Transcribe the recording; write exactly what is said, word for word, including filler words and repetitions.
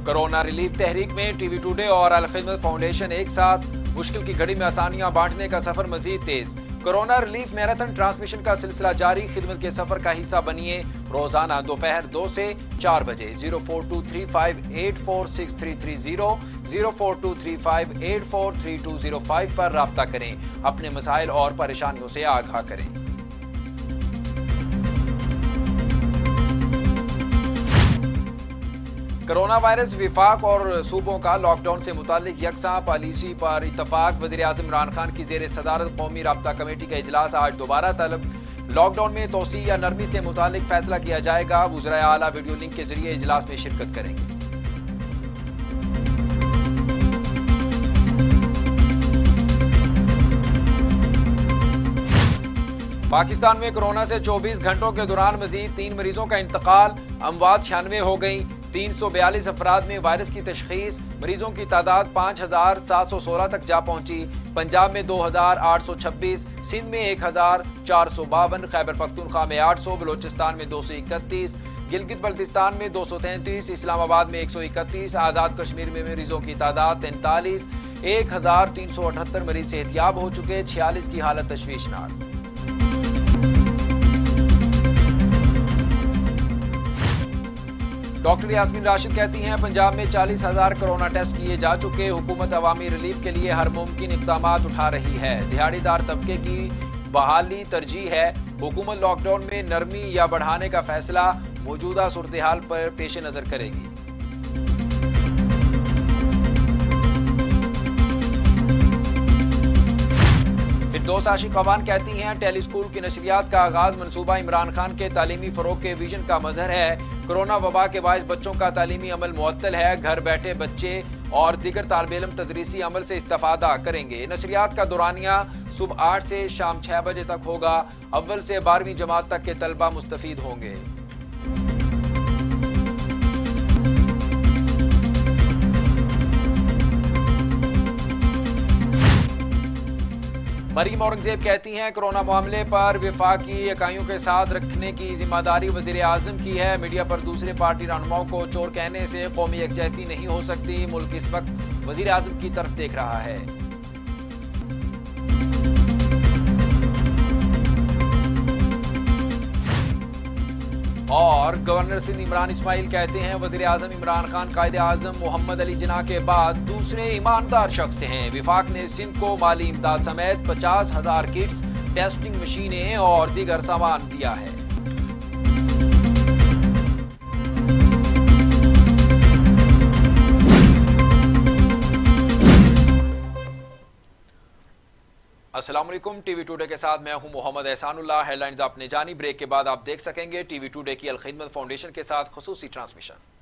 Corona relief तहरीक में TV today और अल खिदमत फाउंडेशन एक साथ मुश्किल की घड़ी में आसानियां बांटने का सफर मजीद तेज। कोरोना रिलीफ मैराथन ट्रांसमिशन का सिलसिला जारी। खिदमत के सफर का हिस्सा बनिए। रोजाना दोपहर दो से चार बजे zero four two three five eight four six three three zero zero four two three five eight four three two zero five पर राब्ता करें। अपने मसाइल और परेशानियों से आगाह करें। कोरोना वायरस विफाक और सूबों का लॉकडाउन से मुतालिक यकसा पॉलिसी पर इत्तफाक। वज़ीर आज़म इमरान खान की ज़ेर सदारत कौमी राब्ता कमेटी का इजलास आज दोबारा तलब। लॉकडाउन में तोसी या नरमी से मुतालिक फैसला किया जाएगा। वज़राए आला वीडियो लिंक के जरिए इजलास में शिरकत करेंगे। पाकिस्तान में कोरोना से चौबीस घंटों के दौरान मजीद तीन मरीजों का इंतकाल। अमवात छियानवे हो गई। तीन सौ बयालीस अफराद में वायरस की तशखीस। मरीजों की तादाद पाँच हजार सात सौ सोलह तक जा पहुंची। पंजाब में दो हजार आठ सौ छब्बीस, सिंध में एक हजार चार सौ बावन, खैबर पख्तूनख्वा में आठ सौ, बलोचिस्तान में दो सौ इकतीस, गिलगित बल्तिस्तान में दो सौ तैंतीस, इस्लामाबाद में एक सौ इकतीस, आज़ाद कश्मीर में मरीजों की तादाद तैंतालीस। एक हजार तीन सौ अठहत्तर मरीज सेहतियाब हो चुके। छियालीस की हालत तशवीशनाक। डॉक्टर यास्मीन राशिद कहती हैं पंजाब में चालीस हजार कोरोना टेस्ट किए जा चुके। हुकूमत अवामी रिलीफ के लिए हर मुमकिन इक़दाम उठा रही है। दिहाड़ीदार तबके की बहाली तरजीह है। हुकूमत लॉकडाउन में नरमी या बढ़ाने का फैसला मौजूदा सूरत हाल पर पेश नजर करेगी। फिरदौस आशिक अवान कहती हैं टेली स्कूल की नशरियात का आगाज मनसूबा इमरान खान के तालीमी फरोग के विजन का मजहर है। कोरोना वबा के बायस बच्चों का तालीमी अमल मुअत्तल है। घर बैठे बच्चे और दीगर तालिब इल्म तदरीसी अमल से इस्तेफादा करेंगे। नशरियात का दौरानिया सुबह आठ से शाम छह बजे तक होगा। अव्वल से बारहवीं जमात तक के तलबा मुस्तफीद होंगे। मरीम औरंगजेब कहती हैं कोरोना मामले पर वफाकी इकाइयों के साथ रखने की जिम्मेदारी वज़ीर आज़म की है। मीडिया पर दूसरे पार्टी रहनुमाओं को चोर कहने से कौमी यकजहती नहीं हो सकती। मुल्क इस वक्त वज़ीर आज़म की तरफ देख रहा है। और गवर्नर सिंध इमरान इस्माइल कहते हैं वज़ीर आज़म इमरान खान कायदे आज़म मोहम्मद अली जिन्ना के बाद दूसरे ईमानदार शख्स हैं। विफाक ने सिंध को माली इमदाद समेत पचास हजार किट्स, टेस्टिंग मशीनें और दीगर सामान दिया है। अस्सलाम वालेकुम। टीवी टुडे के साथ मैं हूं मोहम्मद एहसानुल्लाह। हेडलाइंस आपने जानी। ब्रेक के बाद आप देख सकेंगे टीवी टुडे की अल खिदमत फाउंडेशन के साथ खुसूसी ट्रांसमिशन।